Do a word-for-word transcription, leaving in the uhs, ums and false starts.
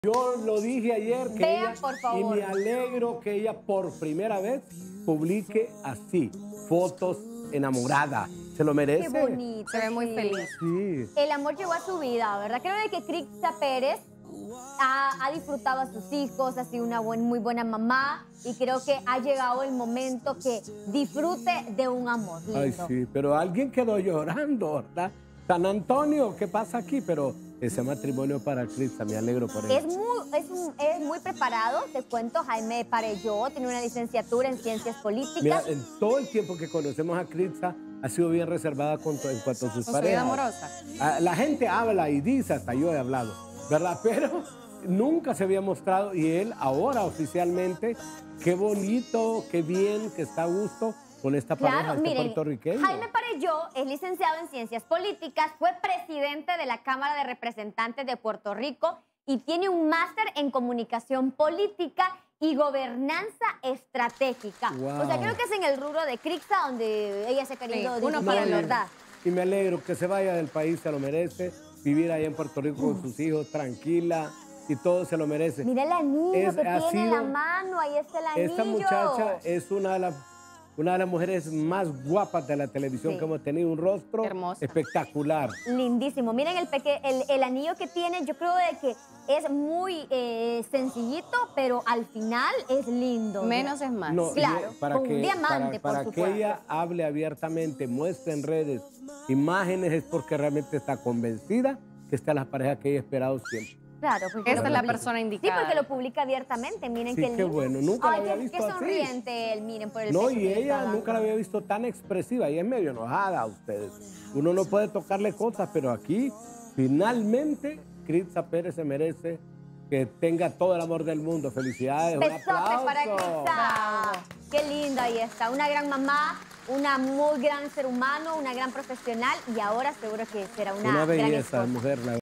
Yo lo dije ayer que Vean, ella, por favor. y me alegro que ella por primera vez publique así, fotos enamorada. ¿Se lo merece? Qué bonito. Se ve muy sí. feliz. Sí. El amor llegó a su vida, ¿verdad? Creo que Crixa Pérez ha, ha disfrutado a sus hijos, ha sido una buen, muy buena mamá y creo que ha llegado el momento que disfrute de un amor lindo. Ay, sí, pero alguien quedó llorando, ¿verdad? San Antonio, ¿qué pasa aquí? Pero ese matrimonio para Crixa, me alegro por él. Es muy, es, un- es muy preparado, te cuento, Jaime Parelló tiene una licenciatura en Ciencias Políticas. Mira, en todo el tiempo que conocemos a Crixa, ha sido bien reservada con, en cuanto a sus Con su parejas. vida amorosa. Ah, La gente habla y dice, hasta yo he hablado, ¿verdad? Pero nunca se había mostrado y él ahora oficialmente, qué bonito, qué bien, que está a gusto con esta pareja, Claro, este miren, puertorriqueño. Jaime Parelló es licenciado en Ciencias Políticas, fue presidente de la Cámara de Representantes de Puerto Rico y tiene un máster en Comunicación Política y Gobernanza Estratégica. Wow. O sea, creo que es en el rubro de Crixa donde ella se ha querido Sí, uno dirigir, para el ¿verdad? Y me alegro que se vaya del país, se lo merece, vivir allá en Puerto Rico con sus hijos, tranquila, y todo se lo merece. Mira el anillo Es- que ha tiene en la sido- mano, ahí está el anillo. Esta muchacha es una de las una de las mujeres más guapas de la televisión Sí. que hemos tenido, un rostro Hermosa. espectacular. Lindísimo. Miren el, peque- el, el anillo que tiene, yo creo de que es muy eh, sencillito, pero al final es lindo. Menos es más. No, Claro, yo- para con un que, diamante, para, por para que supuesto. ella hable abiertamente, muestre en redes imágenes, es porque realmente está convencida que esta es la pareja que ella ha esperado siempre. Claro, porque Esta lo es la publica. persona Sí, indicada. porque lo publica abiertamente, miren Sí, qué qué lindo. bueno, nunca la Ay, había qué- visto qué así. sonriente él, miren, por el No, pecho y que le está ella dando. nunca la había visto tan expresiva. Ella es medio enojada a ustedes. Uno no puede tocarle cosas, pero aquí, finalmente, Crixa Pérez se merece que tenga todo el amor del mundo. Felicidades, un Besote aplauso. para Crixa. Qué linda ahí está. Una gran mamá, una muy gran ser humano, una gran profesional y ahora seguro que será una, Una gran belleza, esposa. mujer, la